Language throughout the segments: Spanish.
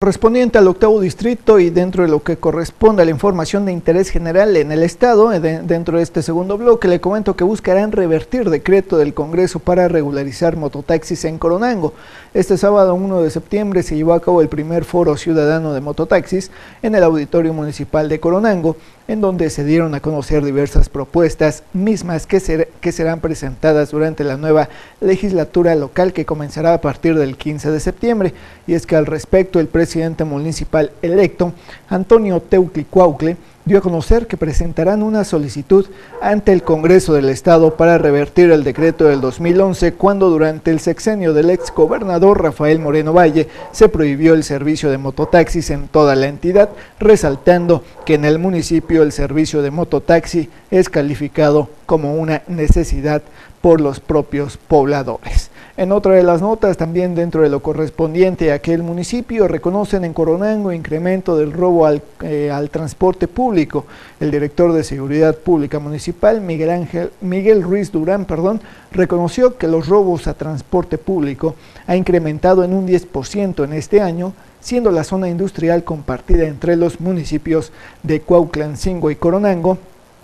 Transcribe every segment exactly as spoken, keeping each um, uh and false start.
Correspondiente al octavo distrito y dentro de lo que corresponde a la información de interés general en el estado, de, dentro de este segundo bloque le comento que buscarán revertir decreto del Congreso para regularizar mototaxis en Coronango. Este sábado uno de septiembre se llevó a cabo el primer foro ciudadano de mototaxis en el Auditorio Municipal de Coronango, en donde se dieron a conocer diversas propuestas mismas que, ser, que serán presentadas durante la nueva legislatura local que comenzará a partir del quince de septiembre. Y es que al respecto el presidente municipal electo, Antonio Teutlicuaucle, dio a conocer que presentarán una solicitud ante el Congreso del Estado para revertir el decreto del dos mil once, cuando durante el sexenio del ex gobernador Rafael Moreno Valle se prohibió el servicio de mototaxis en toda la entidad, resaltando que en el municipio el servicio de mototaxi es calificado como una necesidad por los propios pobladores. En otra de las notas, también dentro de lo correspondiente a aquel municipio, reconocen en Coronango incremento del robo al, eh, al transporte público. El director de Seguridad Pública Municipal, Miguel Ángel, Miguel Ruiz Durán, perdón, reconoció que los robos a transporte público ha incrementado en un diez por ciento en este año, siendo la zona industrial compartida entre los municipios de Cuautlancingo y Coronango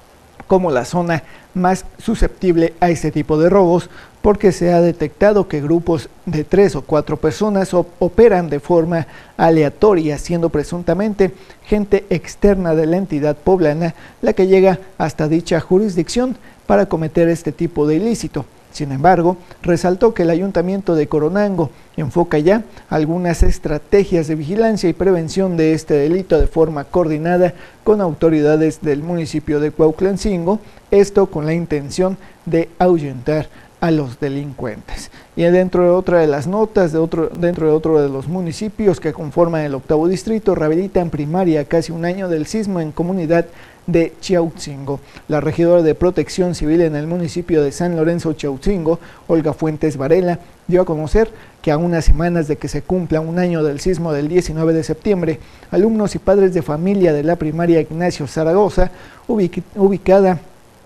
como la zona más susceptible a este tipo de robos, porque se ha detectado que grupos de tres o cuatro personas operan de forma aleatoria, siendo presuntamente gente externa de la entidad poblana la que llega hasta dicha jurisdicción para cometer este tipo de ilícito. Sin embargo, resaltó que el Ayuntamiento de Coronango enfoca ya algunas estrategias de vigilancia y prevención de este delito de forma coordinada con autoridades del municipio de Cuautlancingo, esto con la intención de ahuyentar a los delincuentes. Y dentro de otra de las notas, de otro, dentro de otro de los municipios que conforman el octavo distrito, rehabilitan primaria casi un año del sismo en comunidad de Chiautzingo. La regidora de Protección Civil en el municipio de San Lorenzo Chiautzingo, Olga Fuentes Varela, dio a conocer que a unas semanas de que se cumpla un año del sismo del diecinueve de septiembre, alumnos y padres de familia de la primaria Ignacio Zaragoza, ubic ubicada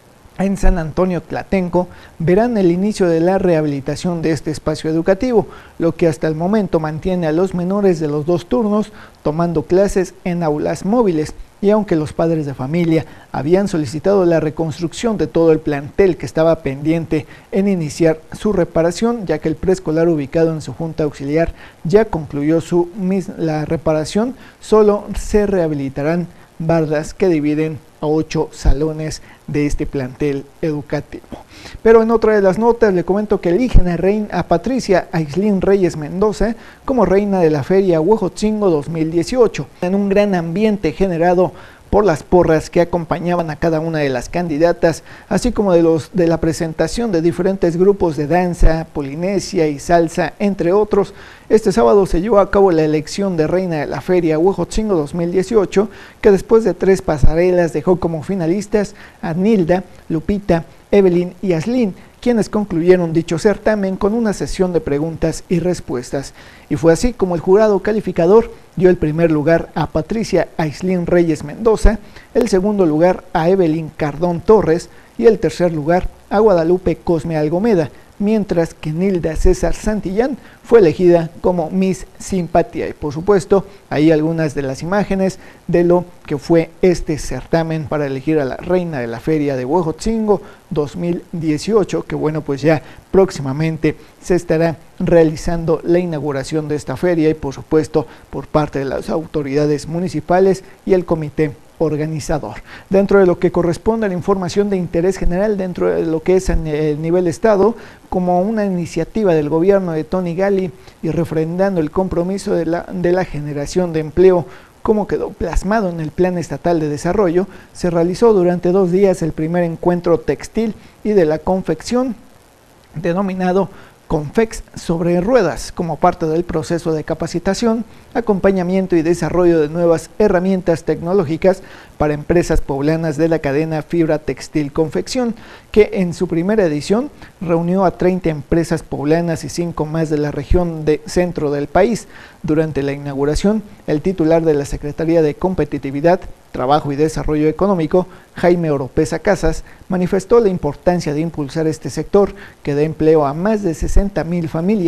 en San Antonio Tlatenco, verán el inicio de la rehabilitación de este espacio educativo, lo que hasta el momento mantiene a los menores de los dos turnos tomando clases en aulas móviles. Y aunque los padres de familia habían solicitado la reconstrucción de todo el plantel que estaba pendiente en iniciar su reparación, ya que el preescolar ubicado en su junta auxiliar ya concluyó su, la reparación, solo se rehabilitarán bardas que dividen a ocho salones de este plantel educativo. Pero en otra de las notas le comento que eligen a, reina, a Patricia Aislinn Reyes Mendoza como reina de la Feria Huejotzingo dos mil dieciocho, en un gran ambiente generado por las porras que acompañaban a cada una de las candidatas, así como de, los, de la presentación de diferentes grupos de danza, polinesia y salsa, entre otros. Este sábado se llevó a cabo la elección de reina de la Feria Huejotzingo dos mil dieciocho, que después de tres pasarelas dejó como finalistas a Nilda, Lupita, Evelyn y Aislinn, quienes concluyeron dicho certamen con una sesión de preguntas y respuestas. Y fue así como el jurado calificador dio el primer lugar a Patricia Aislinn Reyes Mendoza, el segundo lugar a Evelyn Cardón Torres y el tercer lugar a Guadalupe Cosme Algomeda, mientras que Nilda César Santillán fue elegida como Miss Simpatía. Y por supuesto, ahí algunas de las imágenes de lo que fue este certamen para elegir a la reina de la Feria de Huejotzingo dos mil dieciocho, que bueno, pues ya próximamente se estará realizando la inauguración de esta feria y por supuesto por parte de las autoridades municipales y el comité organizador. Dentro de lo que corresponde a la información de interés general, dentro de lo que es el nivel estado, como una iniciativa del gobierno de Tony Gali y refrendando el compromiso de la, de la generación de empleo como quedó plasmado en el Plan Estatal de Desarrollo, se realizó durante dos días el primer encuentro textil y de la confección denominado Confex sobre ruedas, como parte del proceso de capacitación, acompañamiento y desarrollo de nuevas herramientas tecnológicas para empresas poblanas de la cadena Fibra Textil Confección, que en su primera edición reunió a treinta empresas poblanas y cinco más de la región de centro del país. Durante la inauguración, el titular de la Secretaría de Competitividad, Trabajo y Desarrollo Económico, Jaime Oropesa Casas, manifestó la importancia de impulsar este sector que da empleo a más de sesenta mil familias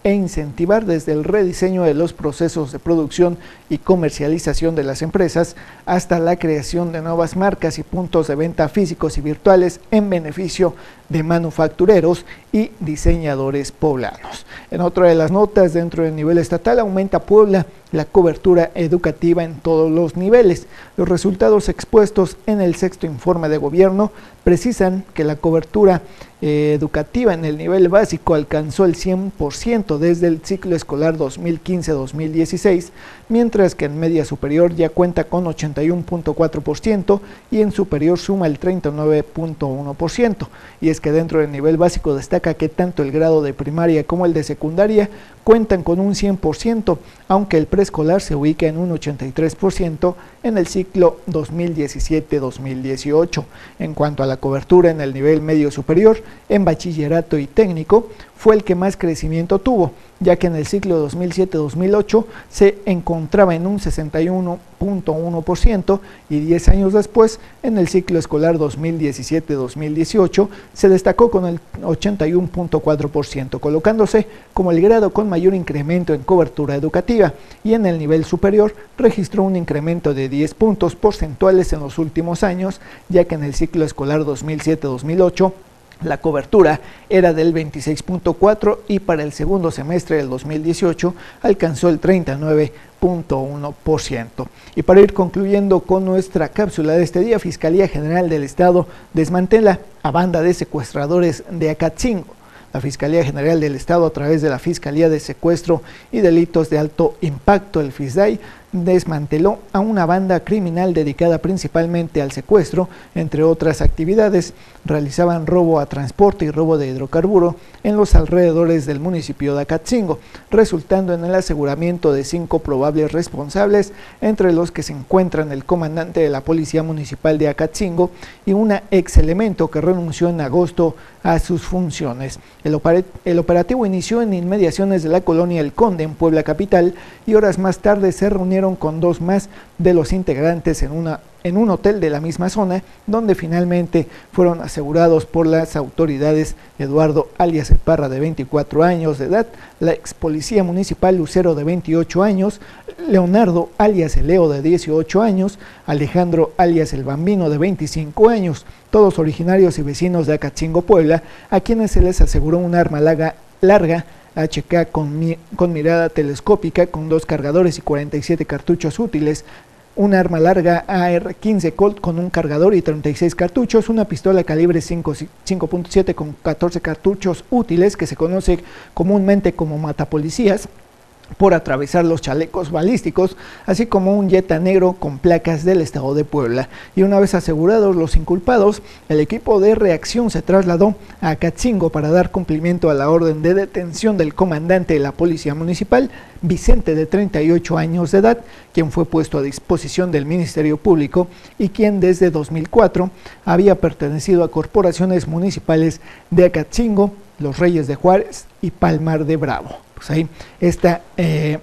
e incentivar desde el rediseño de los procesos de producción y comercialización de las empresas hasta la creación de nuevas marcas y puntos de venta físicos y virtuales en beneficio de manufactureros y diseñadores poblanos. En otra de las notas, dentro del nivel estatal, aumenta Puebla la cobertura educativa en todos los niveles. Los resultados expuestos en el sexto informe de gobierno precisan que la cobertura eh, educativa en el nivel básico alcanzó el cien por ciento desde el ciclo escolar dos mil quince dos mil dieciséis, mientras que en media superior ya cuenta con ochenta y uno punto cuatro por ciento y en superior suma el treinta y nueve punto uno por ciento. Y es que dentro del nivel básico destaca que tanto el grado de primaria como el de secundaria cuentan con un cien por ciento, aunque el preescolar se ubica en un ochenta y tres por ciento en el ciclo dos mil diecisiete dos mil dieciocho. En cuanto a la cobertura en el nivel medio superior, en bachillerato y técnico, fue el que más crecimiento tuvo, ya que en el ciclo dos mil siete dos mil ocho se encontraba en un sesenta y uno punto uno por ciento y diez años después, en el ciclo escolar dos mil diecisiete dos mil dieciocho, se destacó con el ochenta y uno punto cuatro por ciento, colocándose como el grado con mayor incremento en cobertura educativa, y en el nivel superior registró un incremento de diez puntos porcentuales en los últimos años, ya que en el ciclo escolar dos mil siete dos mil ocho la cobertura era del veintiséis punto cuatro por ciento y para el segundo semestre del dos mil dieciocho alcanzó el treinta y nueve punto uno por ciento. Y para ir concluyendo con nuestra cápsula de este día, Fiscalía General del Estado desmantela a banda de secuestradores de Acatzingo. La Fiscalía General del Estado, a través de la Fiscalía de Secuestro y Delitos de Alto Impacto, el FISDAI, desmanteló a una banda criminal dedicada principalmente al secuestro. Entre otras actividades, realizaban robo a transporte y robo de hidrocarburo en los alrededores del municipio de Acatzingo, resultando en el aseguramiento de cinco probables responsables, entre los que se encuentran el comandante de la Policía Municipal de Acatzingo y una ex elemento que renunció en agosto a sus funciones. El, oper el operativo inició en inmediaciones de la colonia El Conde, en Puebla capital, y horas más tarde se reunieron con dos más de los integrantes en, una, en un hotel de la misma zona, donde finalmente fueron asegurados por las autoridades Eduardo alias El Parra, de veinticuatro años de edad, la ex policía municipal Lucero, de veintiocho años, Leonardo alias El Leo, de dieciocho años, Alejandro alias El Bambino, de veinticinco años, todos originarios y vecinos de Acatzingo, Puebla, a quienes se les aseguró un arma larga, larga H K con, mi, con mirada telescópica, con dos cargadores y cuarenta y siete cartuchos útiles, un arma larga A R quince Colt con un cargador y treinta y seis cartuchos, una pistola calibre cinco punto siete con catorce cartuchos útiles, que se conoce comúnmente como matapolicías, por atravesar los chalecos balísticos, así como un Jetta negro con placas del estado de Puebla. Y una vez asegurados los inculpados, el equipo de reacción se trasladó a Acatzingo para dar cumplimiento a la orden de detención del comandante de la Policía Municipal, Vicente, de treinta y ocho años de edad, quien fue puesto a disposición del Ministerio Público y quien desde dos mil cuatro había pertenecido a corporaciones municipales de Acatzingo, Los Reyes de Juárez y Palmar de Bravo. Pues ahí está eh,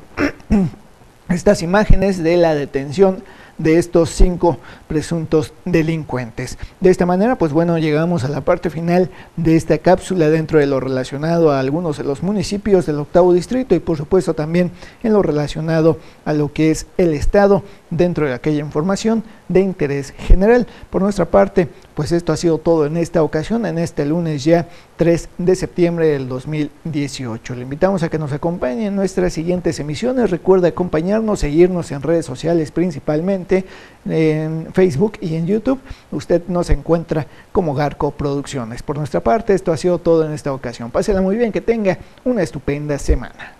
estas imágenes de la detención de estos cinco presuntos delincuentes. De esta manera, pues bueno, llegamos a la parte final de esta cápsula dentro de lo relacionado a algunos de los municipios del octavo distrito y por supuesto también en lo relacionado a lo que es el estado dentro de aquella información de interés general. Por nuestra parte, pues esto ha sido todo en esta ocasión, en este lunes ya tres de septiembre del dos mil dieciocho. Le invitamos a que nos acompañe en nuestras siguientes emisiones. Recuerda acompañarnos, seguirnos en redes sociales, principalmente en Facebook y en YouTube. Usted nos encuentra como Garco Producciones. Por nuestra parte, esto ha sido todo en esta ocasión. Pásela muy bien, que tenga una estupenda semana.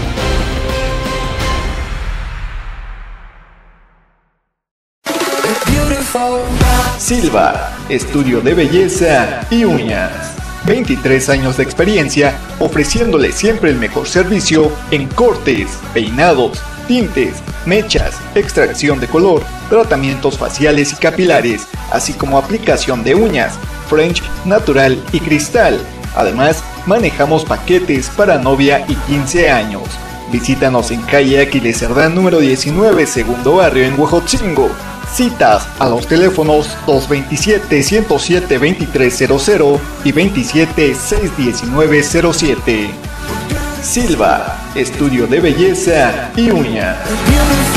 Silva, estudio de belleza y uñas. veintitrés años de experiencia ofreciéndole siempre el mejor servicio en cortes, peinados, tintes, mechas, extracción de color, tratamientos faciales y capilares, así como aplicación de uñas, French, natural y cristal. Además, manejamos paquetes para novia y quince años. Visítanos en calle Aquiles Cerdán número diecinueve, segundo barrio en Huejotzingo. Citas a los teléfonos dos veintisiete, ciento siete, veintitrés cero cero y veintisiete, seiscientos diecinueve cero siete. Silva, estudio de belleza y uñas.